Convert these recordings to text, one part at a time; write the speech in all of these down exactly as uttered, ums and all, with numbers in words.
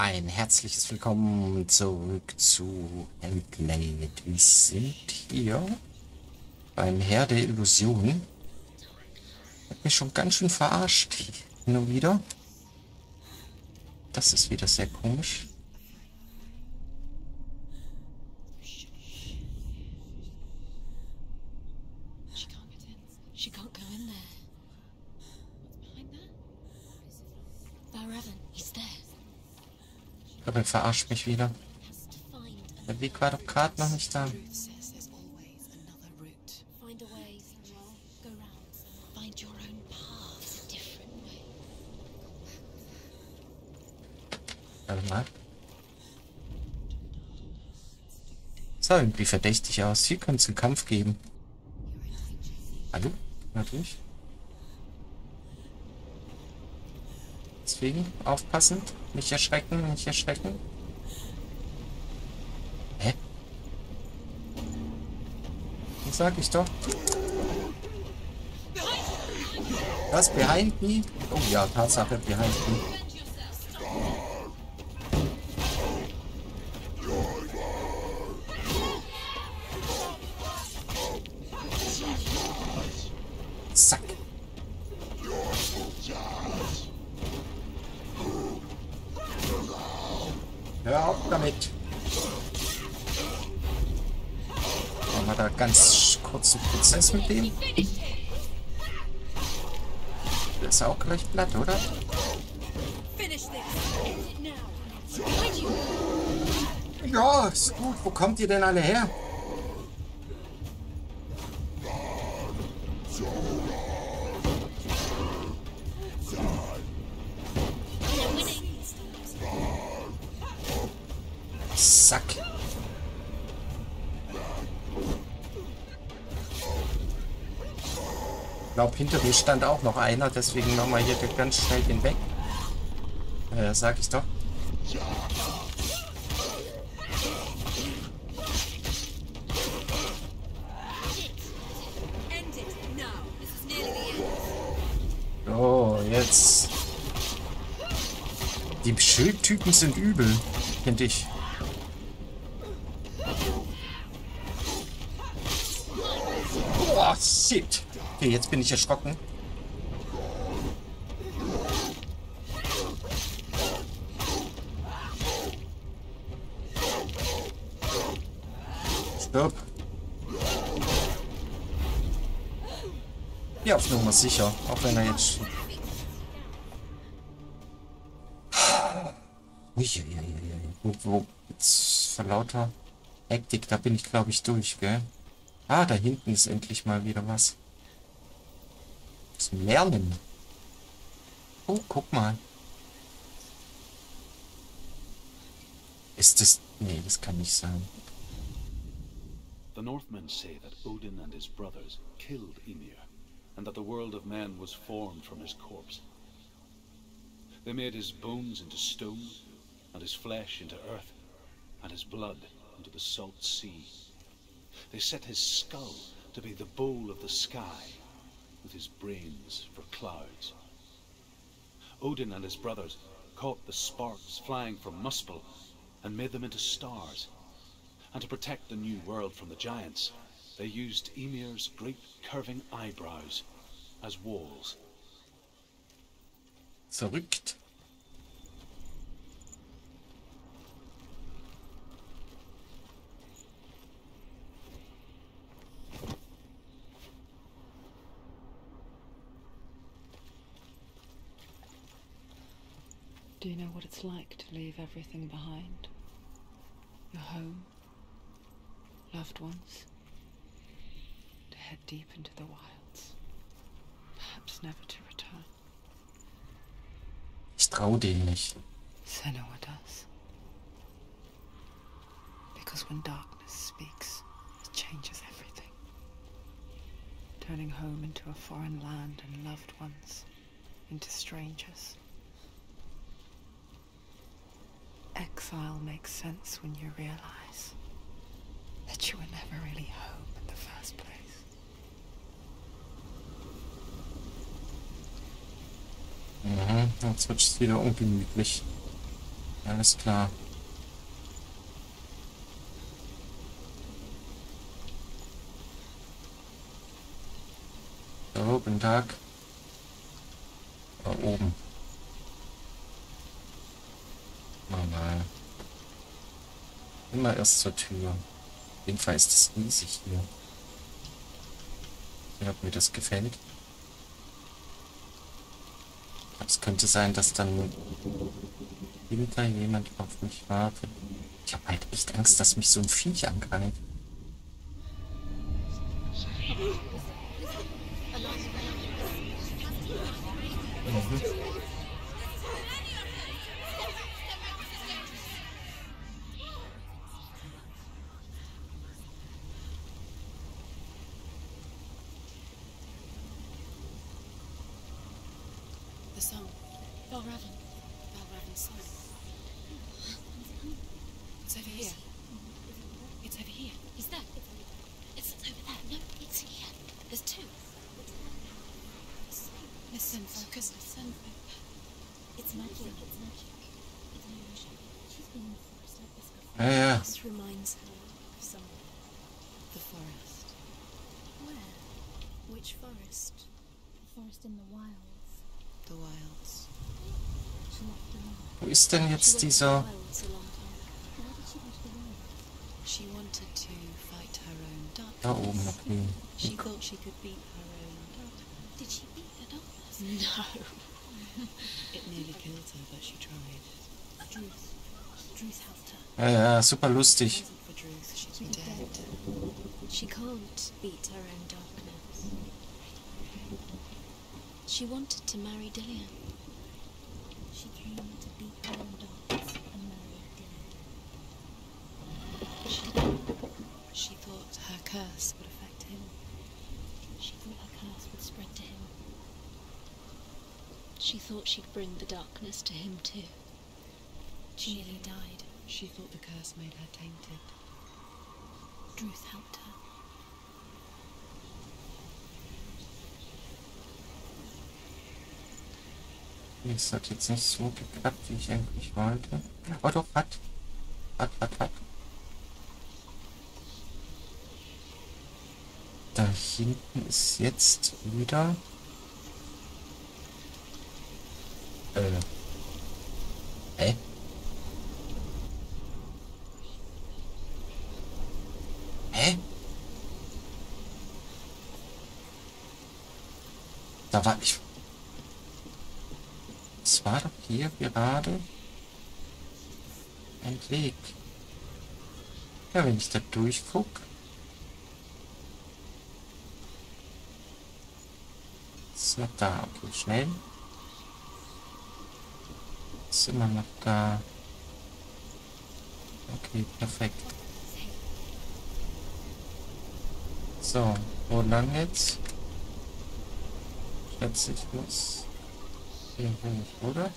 Ein herzliches Willkommen zurück zu Hellblade. Wir sind hier beim Herr der Illusionen. Hat mich schon ganz schön verarscht. Nur wieder. Das ist wieder sehr komisch. Ich glaube, er verarscht mich wieder. Der Weg war doch gerade noch nicht da. Warte mal. Sah irgendwie verdächtig aus. Hier könnte es einen Kampf geben. Hallo? Natürlich. Deswegen aufpassen. Nicht erschrecken, nicht erschrecken. Hä? Das sag ich doch. Was? Behind me? Oh ja, Tatsache, behind me. Zack. Hör auf damit. Machen wir da ganz kurzen Prozess mit dem. Das ist auch gleich platt, oder? Ja, ist gut. Wo kommt ihr denn alle her? Zack. Ich glaube, hinter mir stand auch noch einer, deswegen machen wir hier ganz schnell den weg. Äh, sag ich doch. Oh, jetzt. Die Schildtypen sind übel, finde ich. Oh, shit. Okay, jetzt bin ich erschrocken. Stirb. Ja, auf Nummer sicher. Auch wenn er jetzt... Uiuiuiui. Wo, wo, jetzt vor lauter Hektik, da bin ich, glaube ich, durch, gell? Ah, da hinten ist endlich mal wieder was. Zum Lernen. Oh, guck mal. Ist das... Nee, das kann nicht sein. The Northmen say that Odin and his brothers killed Ymir, and that the world of men was formed from his corpse. They made his bones into stone, and his flesh into earth, and his blood into the salt sea. They set his skull to be the bowl of the sky, with his brains for clouds. Odin and his brothers caught the sparks flying from Muspel and made them into stars. And to protect the new world from the giants, they used Ymir's great curving eyebrows as walls. Verrückt. Do you know what it's like to leave everything behind? Your home, loved ones, to head deep into the wilds, perhaps never to return. Ich trau denen nicht. Senua does. Because when darkness speaks, it changes everything. Turning home into a foreign land and loved ones into strangers. Exile makes sense when you realize that you were never really home in the first place. Mhm, jetzt wird es wieder ungemütlich. Alles klar. So, guten Tag. Da oben. Normal. Immer erst zur Tür. Auf jeden Fall ist es riesig hier. Ich weiß nicht, ob mir das gefällt. Es könnte sein, dass dann hinter jemand auf mich wartet. Ich habe halt echt Angst, dass mich so ein Viech angreift. Mhm. The song. Balraven. Balraven's song. It's over here. It's over here. Is that? It's over there. No, it's here. There's two. Listen, focus, listen. It's magic. It's magic. It's an illusion. She's been in the forest like this before. Ja, ja. This reminds her of somewhere. The forest. Where? Which forest? The forest in the wilds. The wilds. She left alone. Wo ist denn She jetzt went to the dieser... wilds a long time ago. Why did she go to the wilds? She wanted to fight her own darkness. Da oben, okay. She thought she could beat her own darkness. Did she beat the darkness? No. It nearly killed her, but she tried. Druth. Druth helped her. Ja, ja, super If it lustig. wasn't for Druth, she'd be She'd be dead. She can't beat her own darkness. She wanted to marry Dillian. She came to beat her own darkness and marry Dillian. She, she thought her curse would affect him. She thought her curse would spread to him. She thought she'd bring the darkness to him too. She nearly died. She thought the curse made her tainted. Druth helped her. Das hat jetzt nicht so geklappt, wie ich eigentlich wollte. Oh doch, hat. Hat, hat, hat. Da hinten ist jetzt wieder... Äh. Hä? Hä? Da war ich... Es war doch hier gerade ein Weg. Ja, wenn ich da durchguck. Ist noch da. Okay, schnell. Ist immer noch da. Okay, perfekt. So, wo lang jetzt? Schätze ich muss hier hoch, oder?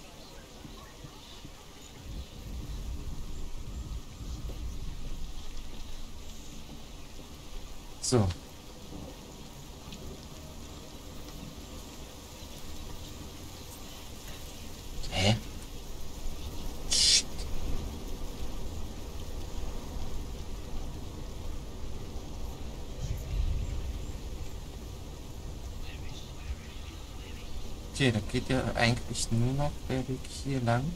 So. Hä? Shit. Okay, da geht ja eigentlich nur noch der Weg hier lang.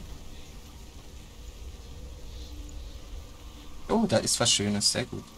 Oh, da ist was Schönes, sehr gut.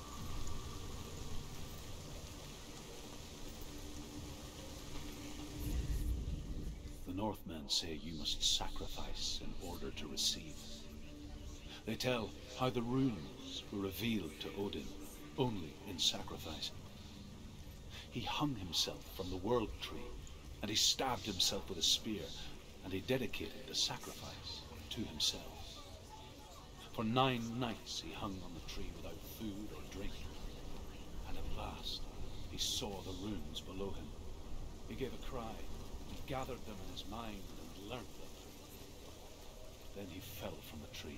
The Northmen say you must sacrifice in order to receive. They tell how the runes were revealed to Odin only in sacrifice. He hung himself from the World Tree, and he stabbed himself with a spear, and he dedicated the sacrifice to himself. For nine nights he hung on the tree without food or drink, and at last he saw the runes below him. He gave a cry, and gathered them in his mind and learnt them. Then he fell from the tree.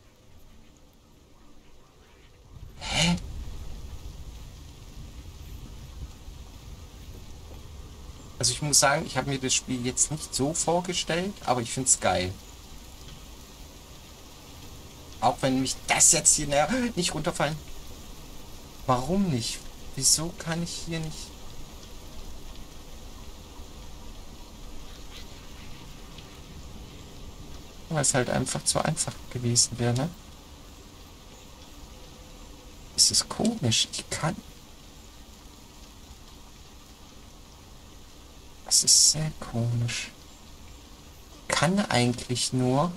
Hä? Also ich muss sagen, ich habe mir das Spiel jetzt nicht so vorgestellt, aber ich finde es geil. Auch wenn mich das jetzt hier näher nicht runterfallen. Warum nicht? Wieso kann ich hier nicht... Weil es halt einfach zu einfach gewesen wäre, ne? Es ist komisch. Ich kann... Das ist sehr komisch. Ich kann eigentlich nur...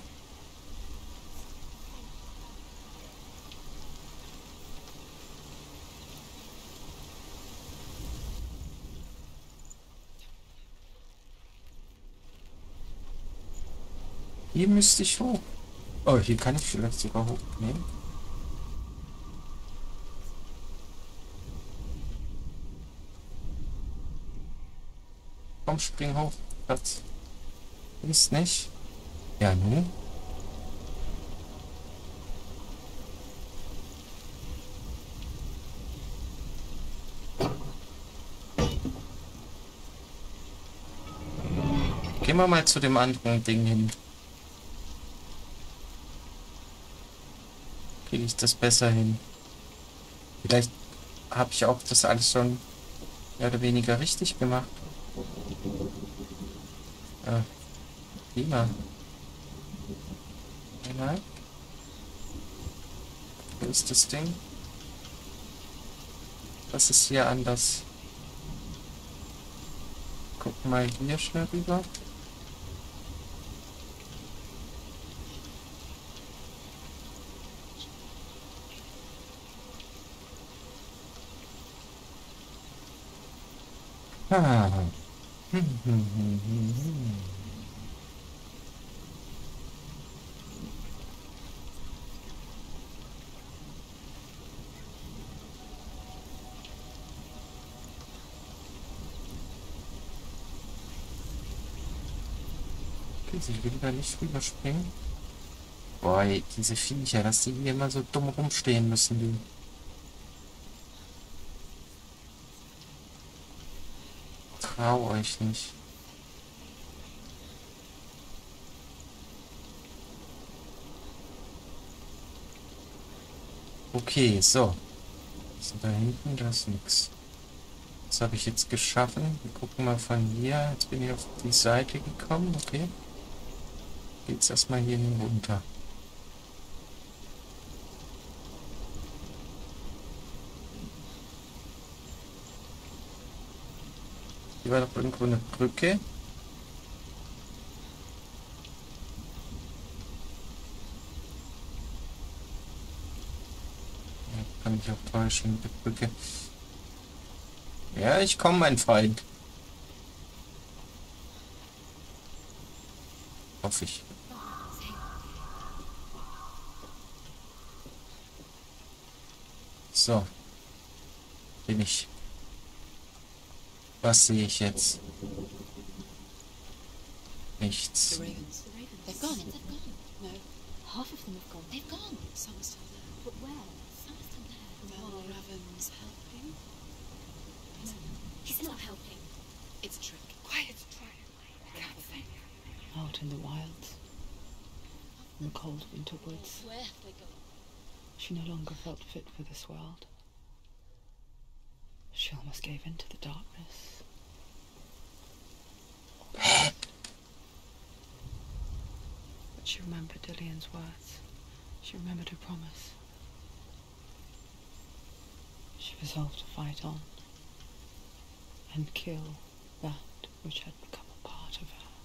Hier müsste ich hoch. Oh, hier kann ich vielleicht sogar hochnehmen. Komm, spring hoch. Platz. Ist nicht. Ja, nun. Gehen wir mal zu dem anderen Ding hin. Kriege ich das besser hin? Vielleicht habe ich auch das alles schon mehr oder weniger richtig gemacht. Ah, prima. Nein. Wo ist das Ding? Was ist hier anders? Guck mal hier schnell rüber. Ah. Hm, hm, hm, hm, hm. Okay, sie will da nicht rüberspringen. Boah, diese Viecher, dass die hier immer so dumm rumstehen müssen, die. Trau euch nicht. Okay, so. Was ist da hinten? Da ist nichts. Das habe ich jetzt geschaffen. Wir gucken mal von hier. Jetzt bin ich auf die Seite gekommen. Okay. Geht's erstmal hier runter. Hier war doch irgendwo eine Brücke. Ja, kann ich auch täuschen mit der Brücke. Ja, ich komme, mein Freund. Hoffe ich. So. Bin ich. Was sehe ich jetzt? Nichts. The ravens. The ravens. They've gone. They've gone. No. Half of them have gone. They've gone. Some are still there. But where? Some are still there. Well, Raven's helping. No. He's not helping. It's a trick. Quiet. Try it. I can't think. Out in the wilds, in the cold winter woods, Where have they gone? she no longer felt fit for this world. She almost gave in to the darkness. But she remembered Dillian's words. She remembered her promise. She resolved to fight on and kill that which had become a part of her.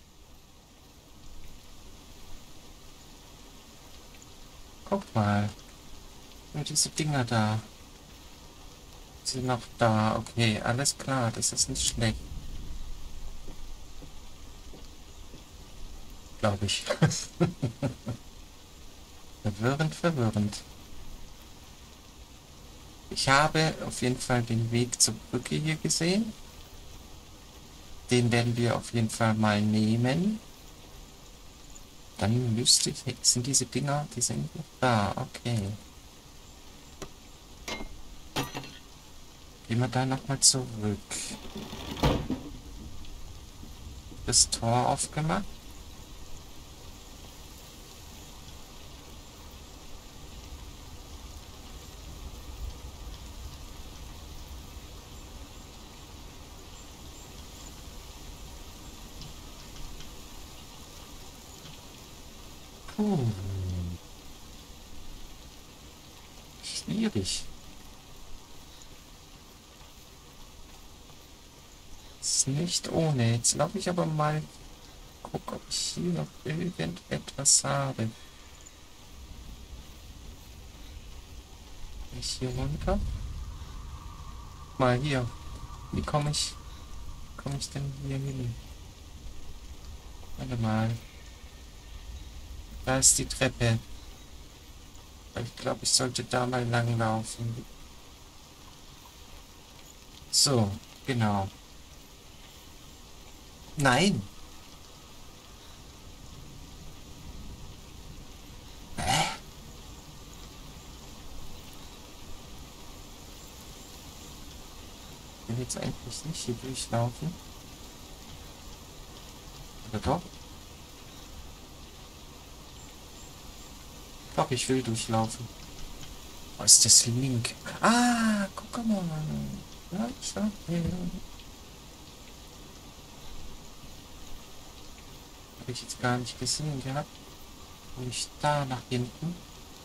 Guck mal. Nur diese Dinger da. Sie sind noch da. Okay, alles klar. Das ist nicht schlecht. Glaube ich. Verwirrend, verwirrend. Ich habe auf jeden Fall den Weg zur Brücke hier gesehen. Den werden wir auf jeden Fall mal nehmen. Dann müsste ich... Sind diese Dinger... Die sind noch da. Okay. Gehen wir da nochmal zurück. Das Tor aufgemacht. Hm. Schwierig. Ist nicht ohne. Jetzt laufe ich aber mal. Guck, ob ich hier noch irgendetwas habe. Ich hier runter. Mal hier. Wie komme ich? Komme ich denn hier hin? Warte mal. Da ist die Treppe. Ich glaube, ich sollte da mal lang laufen. So, genau. Nein. Hä? Ich will jetzt eigentlich nicht hier durchlaufen. Oder doch? Doch, ich will durchlaufen. Wo ist das Link? Ah, guck mal. Ja, schau her. Habe ich jetzt gar nicht gesehen gehabt. Und ich da nach hinten.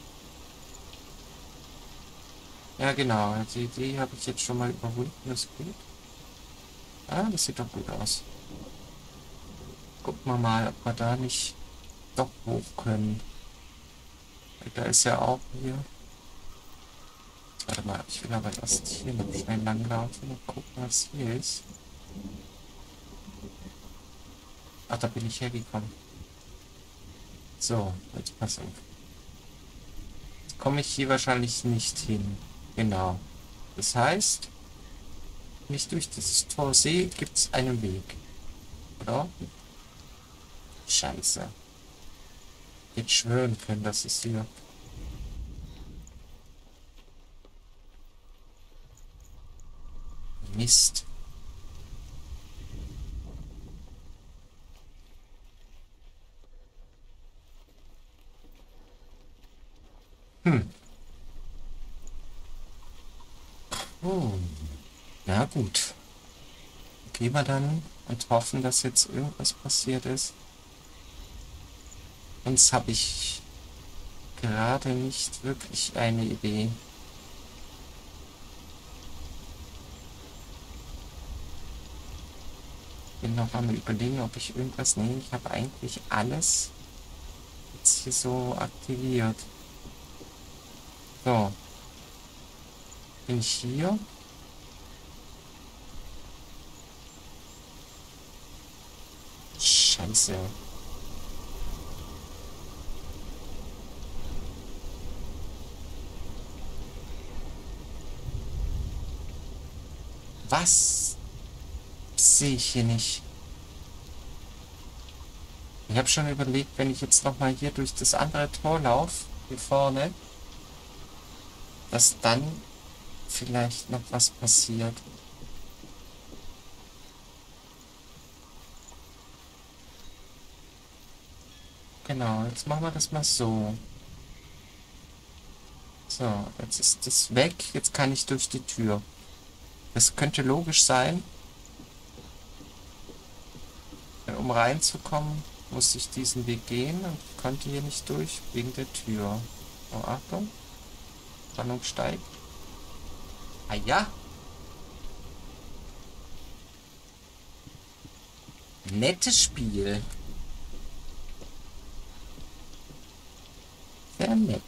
Ja, genau. Die Idee habe ich jetzt schon mal überwunden. Das ist gut. Ah, das sieht doch gut aus. Gucken wir mal, ob wir da nicht doch hoch können. Da ist ja auch hier. Warte mal, ich will aber erst hier noch schnell langlaufen und gucken, was hier ist. Ach, da bin ich hergekommen. So, jetzt pass auf. Jetzt komme ich hier wahrscheinlich nicht hin. Genau. Das heißt, wenn ich durch dieses Tor sehe, gibt es einen Weg. Oder? Scheiße. Jetzt schwören können, dass es hier... Mist. Hm. Oh. Na gut. Gehen wir dann und hoffen, dass jetzt irgendwas passiert ist. Sonst habe ich gerade nicht wirklich eine Idee. Bin noch am Überlegen, ob ich irgendwas nehme. Ich habe eigentlich alles jetzt hier so aktiviert. So. Bin ich hier? Scheiße. Was? Sehe ich hier nicht. Ich habe schon überlegt, wenn ich jetzt nochmal hier durch das andere Tor laufe, hier vorne, dass dann vielleicht noch was passiert. Genau, jetzt machen wir das mal so. So, jetzt ist das weg, jetzt kann ich durch die Tür. Das könnte logisch sein. Um reinzukommen, muss ich diesen Weg gehen und konnte hier nicht durch, wegen der Tür. Oh, Achtung. Spannung steigt. Ah ja. Nettes Spiel. Sehr nett.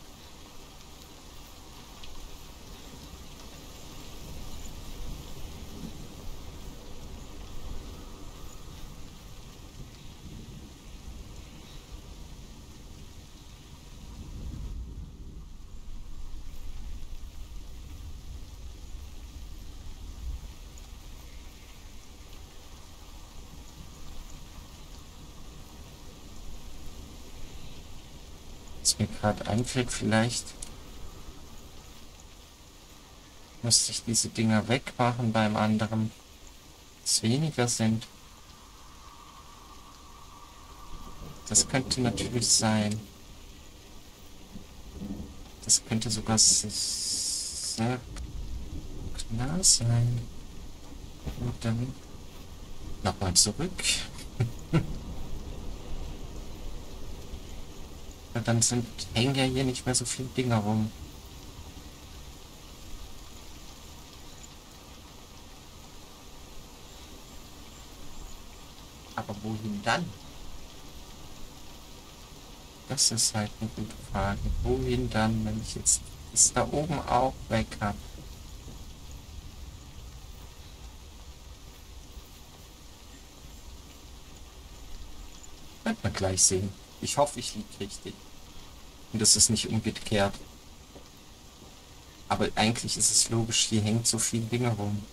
Was mir gerade einfällt, vielleicht müsste ich diese Dinger wegmachen beim anderen, dass weniger sind. Das könnte natürlich sein. Das könnte sogar sehr klar sein. Und dann nochmal zurück. Ja, dann sind, hängen ja hier nicht mehr so viele Dinger rum. Aber wohin dann? Das ist halt eine gute Frage. Wohin dann, wenn ich jetzt das da oben auch weg habe? Wird man gleich sehen. Ich hoffe, ich liege richtig. Und das ist nicht umgekehrt. Aber eigentlich ist es logisch, hier hängt so viel Dinge rum.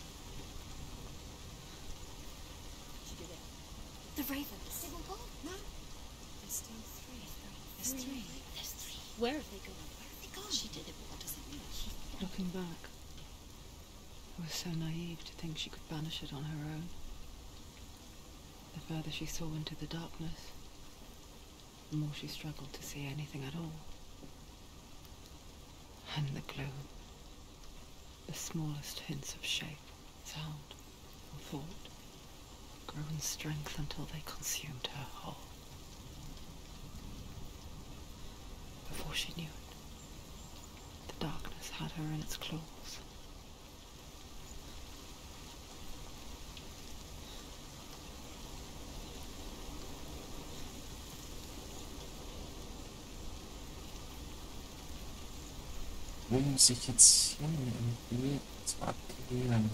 The Ravens. They were gone. No. There's still three. There's three. There's three. Where have they gone? Where have they gone? She did it, but what does it mean? She... Looking back, I was so naive to think she could banish it on her own. The further she saw into the darkness, the more she struggled to see anything at all. And the gloom, the smallest hints of shape, sound, or thought, grew in strength until they consumed her whole. Before she knew it, the darkness had her in its claws. Wo muss ich jetzt hin, um die zu aktivieren?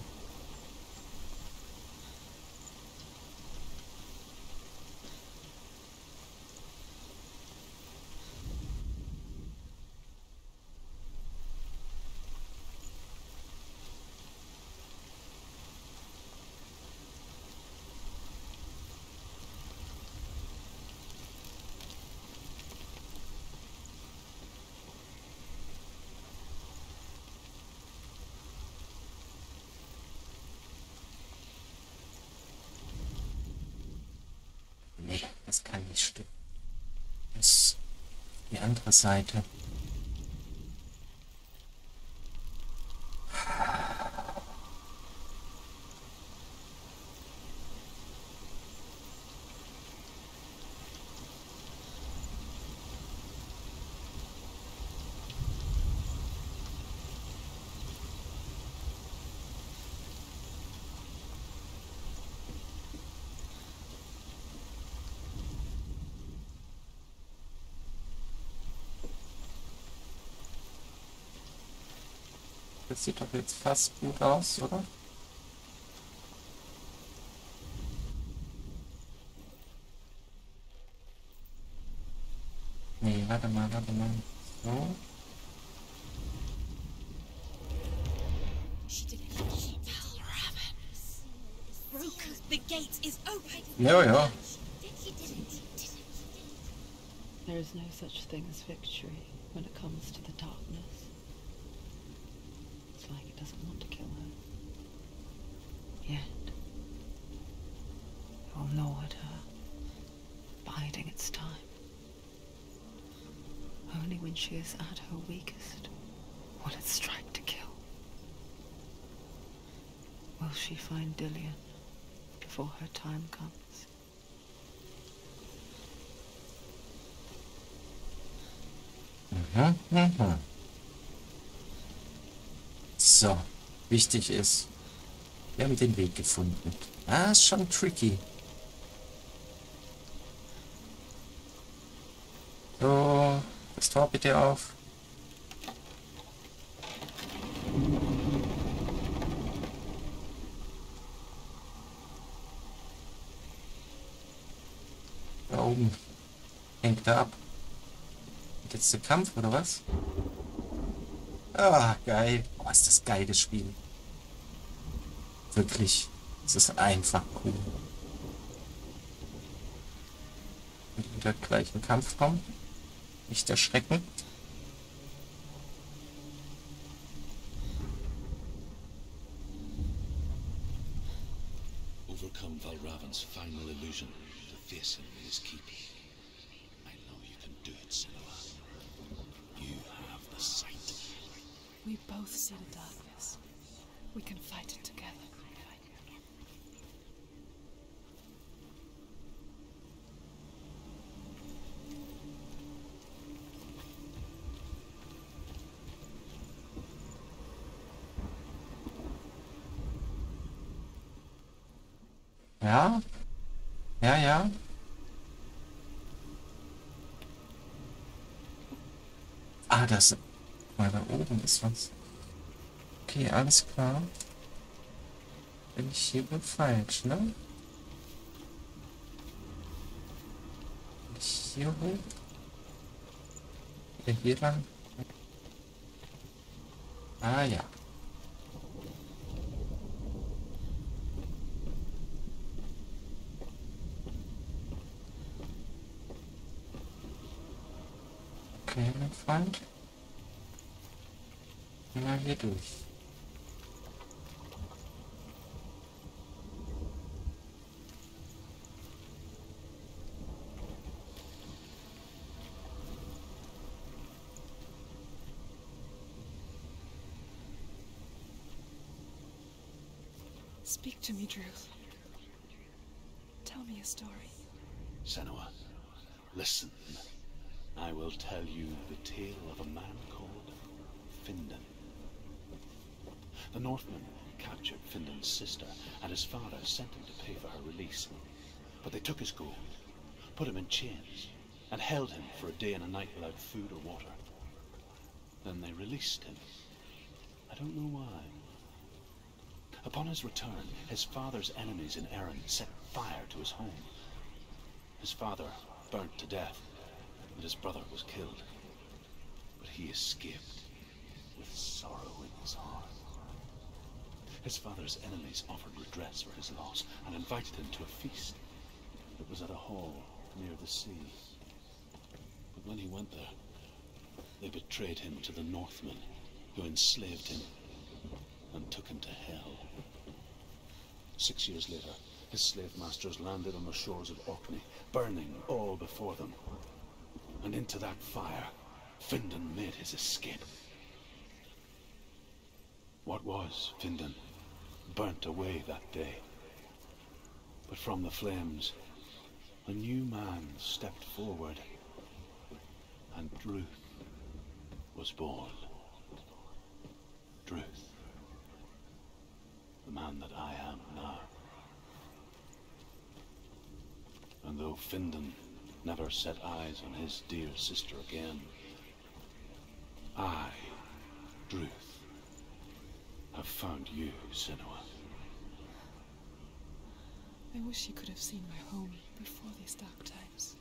Nee, das kann nicht stimmen. Das ist die andere Seite. Das sieht doch jetzt fast gut aus, oder? Nee, warte mal, warte mal. So. She did it. She fell Ravens. Broken. The gate is open. Ja, ja. She did it. There is no such thing as victory when it comes to the darkness. It's like it doesn't want to kill her. Yet, it will gnaw at her, biding its time. Only when she is at her weakest will it strike to kill. Will she find Dillion before her time comes? Mhm, mhm. So, wichtig ist, wir haben den Weg gefunden. Ah, ist schon tricky. So, das Tor bitte auf. Da oben hängt er ab. Und jetzt der Kampf, oder was? Ah, geil. Oh, ist das geil, das Spiel. Wirklich. Es ist einfach cool. Und wieder gleich ein Kampf kommt. Nicht erschrecken. Overcome Valravn's final illusion to face him in his keep. I know you can do it, Senua. You have the sight. We both see the darkness. We can fight it together. Ja. Ja, ja. Ah, das... Mal da oben ist was. Okay, alles klar. Bin ich hier wohl falsch, ne? Bin ich hier hoch? Wieder hier lang? Ah, ja. Okay, mein Freund. Mal hier durch. Speak to me, Druth. Tell me a story. Senua, listen. I will tell you the tale of a man called Findan. The Northmen captured Findan's sister, and his father sent him to pay for her release. But they took his gold, put him in chains, and held him for a day and a night without food or water. Then they released him. I don't know why. Upon his return, his father's enemies in Erin set fire to his home. His father burnt to death, and his brother was killed. But he escaped with sorrow in his heart. His father's enemies offered redress for his loss and invited him to a feast. It was at a hall near the sea. But when he went there, they betrayed him to the Northmen, who enslaved him and took him to hell. Six years later, his slave masters landed on the shores of Orkney, burning all before them. And into that fire, Findan made his escape. What was Findan burnt away that day. But from the flames, a new man stepped forward, and Druth was born. Druth. The man that I am now. And though Findan never set eyes on his dear sister again, I, Druth, have found you, Senua. I wish you could have seen my home before these dark times.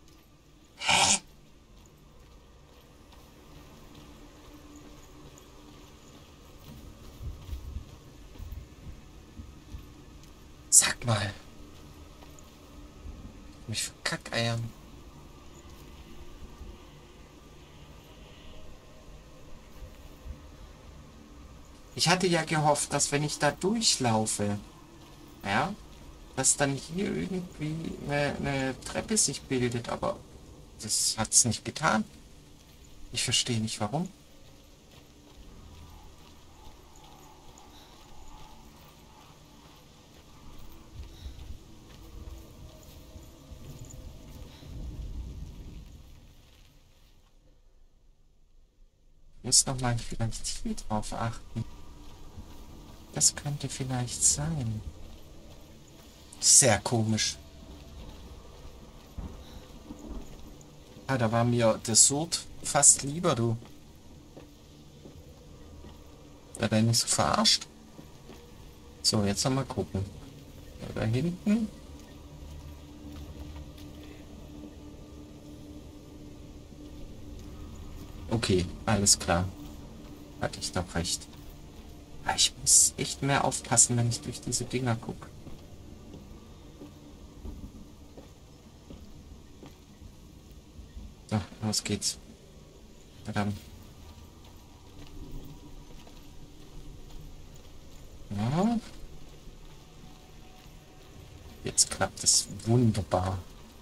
Sag mal. Mich für Kackeiern. Ich hatte ja gehofft, dass wenn ich da durchlaufe, ja, dass dann hier irgendwie eine, eine Treppe sich bildet, aber das hat es nicht getan. Ich verstehe nicht warum. Ich muss nochmal vielleicht hier drauf achten. Das könnte vielleicht sein. Sehr komisch. Ah, da war mir der Sword fast lieber, du. Da der nicht so verarscht. So, jetzt noch mal gucken. Da hinten. Okay, alles klar. Hatte ich doch recht. Aber ich muss echt mehr aufpassen, wenn ich durch diese Dinger gucke. So, los geht's. Na dann. Ja. Jetzt klappt es wunderbar.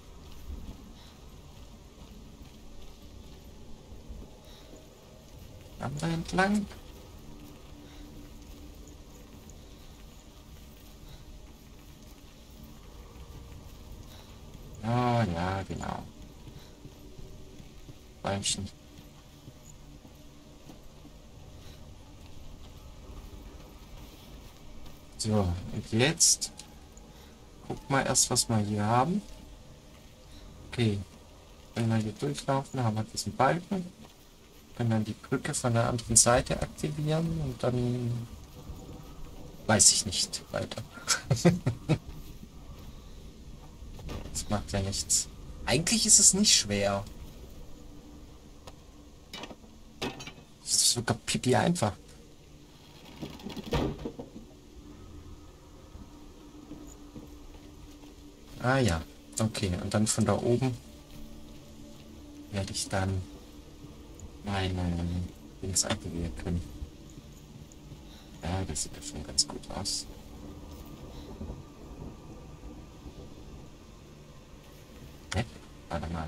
Dann da entlang. Oh ja, genau. Bäumchen. So, und jetzt guck mal erst, was wir hier haben. Okay. Wenn wir hier durchlaufen, haben wir diesen Balken. Können dann die Brücke von der anderen Seite aktivieren und dann weiß ich nicht weiter. Das macht ja nichts. Eigentlich ist es nicht schwer. Es ist sogar pipi einfach. Ah ja, okay. Und dann von da oben werde ich dann meine Dings aktivieren können. Ja, das sieht ja schon ganz gut aus. Ne? Warte mal.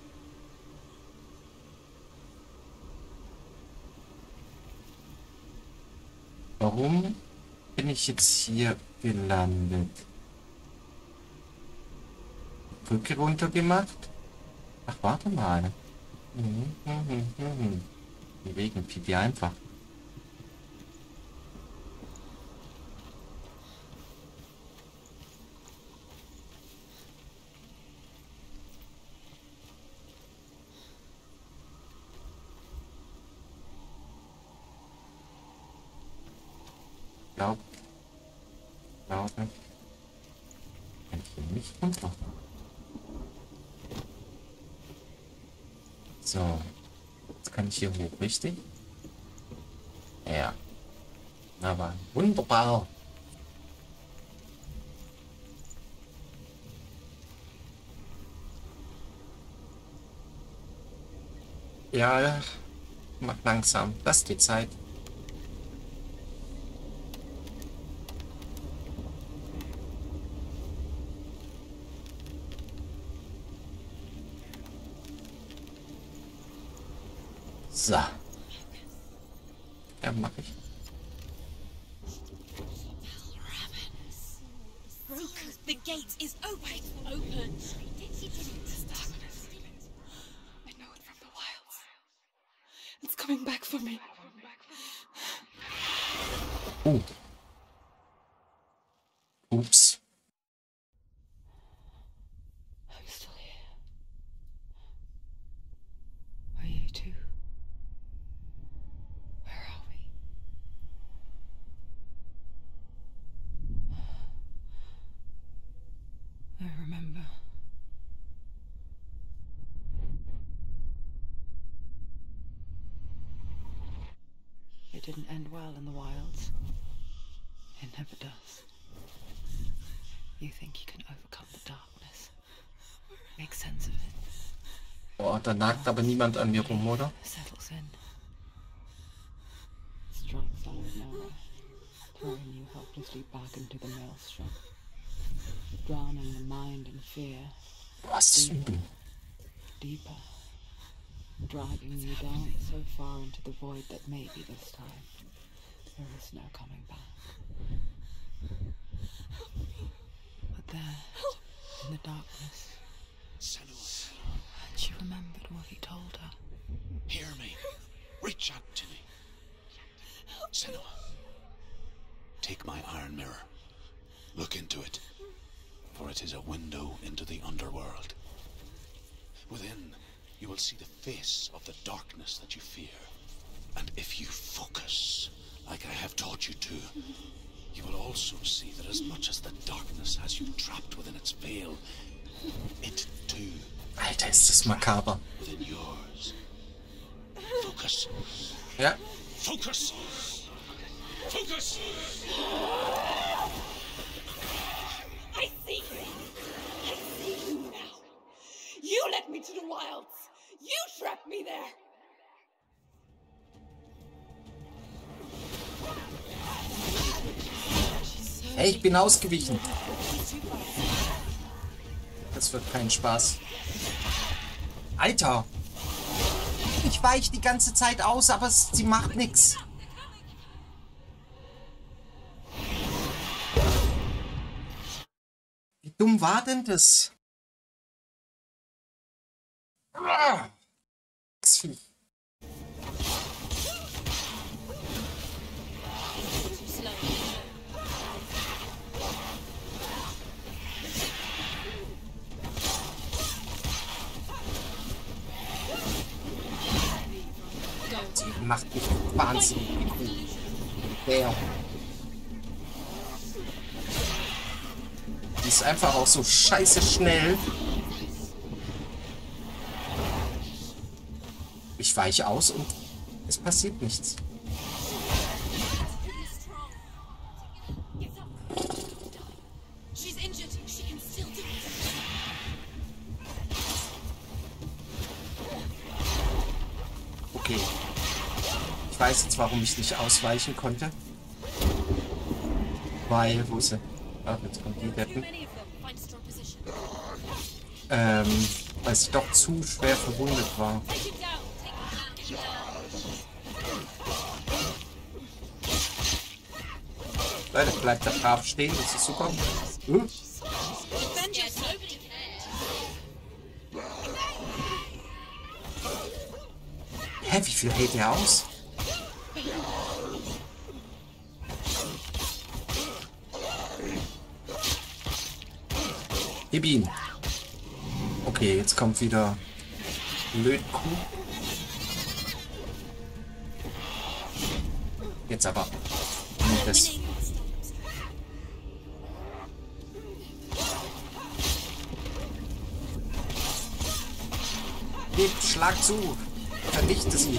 Warum bin ich jetzt hier gelandet? Brücke runter gemacht? Ach, warte mal. Mhm, mhm, mhm. Wegen Pipi einfach. Glaub, glaube, kann ich hier nicht runter. So, jetzt kann ich hier hoch, richtig? Ja. Aber wunderbar. Ja, mach langsam. Lass die Zeit. So. Ja, mach ich. Rokas, the gate is open. Open. This darkness. I know it from the wilds. It's coming back for me. Oh. Ups. I'm still here. Are you too? Where are we? I remember. It didn't end well in the wilds. It never does. You think you can overcome the darkness? Make sense of it? Oh, da nagt aber niemand an mir rum, oder? Settles in. Strikes out of nowhere, throwing you helplessly back into the maelstrom, drowning the mind in fear. Was ist üben? Deeper, dragging you down so far into the void that maybe this time there is no coming back. But there, in the darkness, she remembered what he told her. Hear me. Reach out to me. Senua, take my iron mirror. Look into it, for it is a window into the underworld. Within, you will see the face of the darkness that you fear. And if you focus, like I have taught you to, you will also see that as much as the darkness has you trapped within its veil, it too Alter, ist das makaber. within yours. Focus. Ja. Focus. Focus. I see you. I see you now. You led me to the wilds. You trapped me there. Hey, ich bin ausgewichen. Das wird kein Spaß. Alter! Ich weiche die ganze Zeit aus, aber sie macht nichts. Wie dumm war denn das? Das Vieh. Die macht mich wahnsinnig. Der. Die ist einfach auch so scheiße schnell. Ich weiche aus und es passiert nichts. Okay. Ich weiß jetzt, warum ich nicht ausweichen konnte. Weil, wo ist sie? Ach, jetzt kommt die Deppen. Ähm, weil sie doch zu schwer verwundet war. Leute, bleibt da brav stehen, das ist super. Uh. Hä, wie viel hält der aus? Gib ihn. Okay, jetzt kommt wieder Lötkuh. Jetzt aber. Das. Gib, schlag zu. Vernichte sie.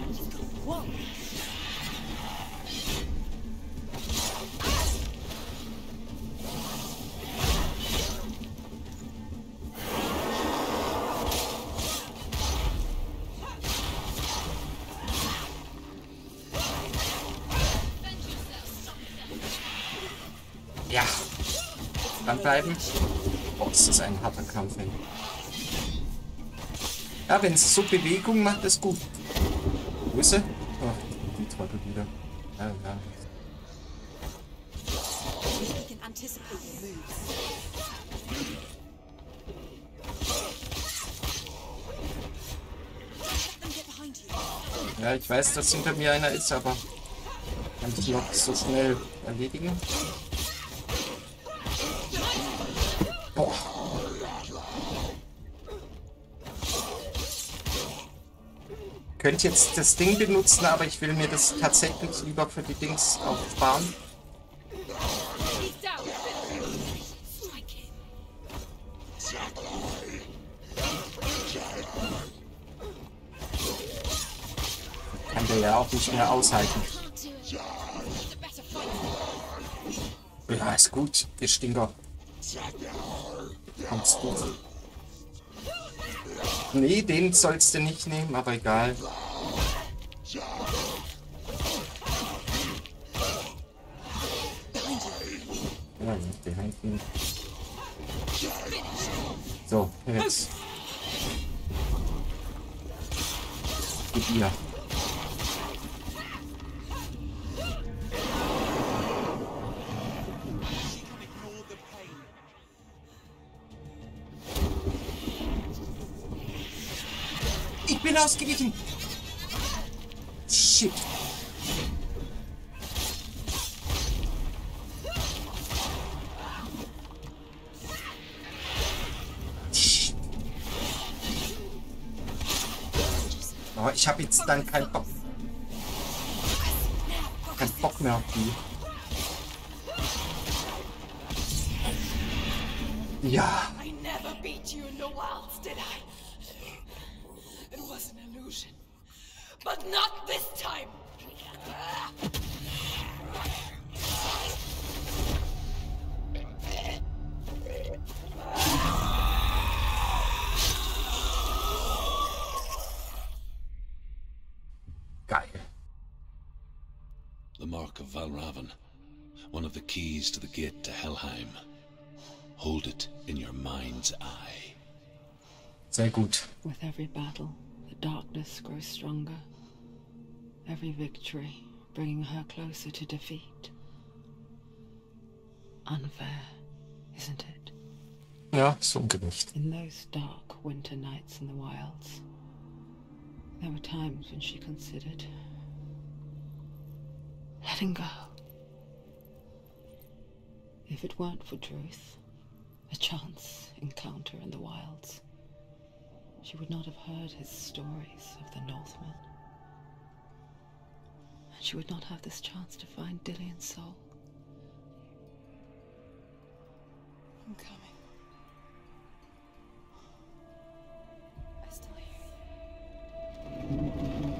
Ja. Dranbleiben. Oh, ist das ein harter Kampf, ey. Ja, wenn es so Bewegung macht, ist gut. Wo ist sie? Oh, die Trottel wieder. Ja, ja. Ja, ich weiß, dass hinter mir einer ist, aber kann ich noch so schnell erledigen. Boah. Könnte jetzt das Ding benutzen, aber ich will mir das tatsächlich lieber für die Dings aufsparen. Kann der ja auch nicht mehr aushalten. Ja, ist gut, ihr Stinker. Kommst du? Nee, den sollst du nicht nehmen, aber egal. Ja, nicht behind me. So, jetzt. Gib ihr. Ich bin ausgewichen. Shit. Shit. Oh, ich habe jetzt dann keinen Bock. Keinen Bock mehr auf die. Ja. I never beat you in the wilds, did I? It was an illusion. But not this time! Geil. The mark of Valravan, one of the keys to the gate to Helheim. Hold it in your mind's eye. Sehr gut. With every battle, the darkness grows stronger. Every victory bringing her closer to defeat. Unfair, isn't it? Ja, so ein Gewicht. In those dark winter nights in the wilds, there were times when she considered letting go. If it weren't for Druth, a chance encounter in the wilds, she would not have heard his stories of the Northmen. she would not have this chance to find Dillion's soul. I'm coming. I still hear you.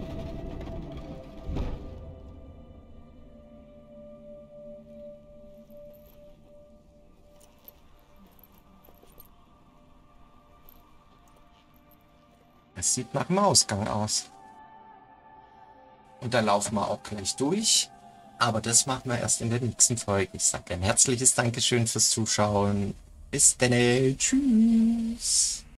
Es sieht nach dem Ausgang aus. Und da laufen wir auch gleich durch. Aber das machen wir erst in der nächsten Folge. Ich sage ein herzliches Dankeschön fürs Zuschauen. Bis dann. Tschüss.